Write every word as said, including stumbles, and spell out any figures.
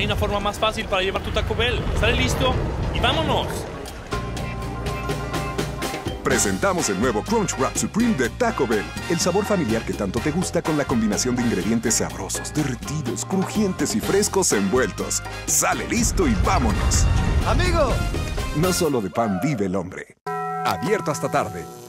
hay una forma más fácil para llevar tu Taco Bell. Sale listo y vámonos. Presentamos el nuevo Crunch Wrap Supreme de Taco Bell. El sabor familiar que tanto te gusta con la combinación de ingredientes sabrosos, derretidos, crujientes y frescos envueltos. Sale listo y vámonos. ¡Amigo! No solo de pan vive el hombre. Abierto hasta tarde.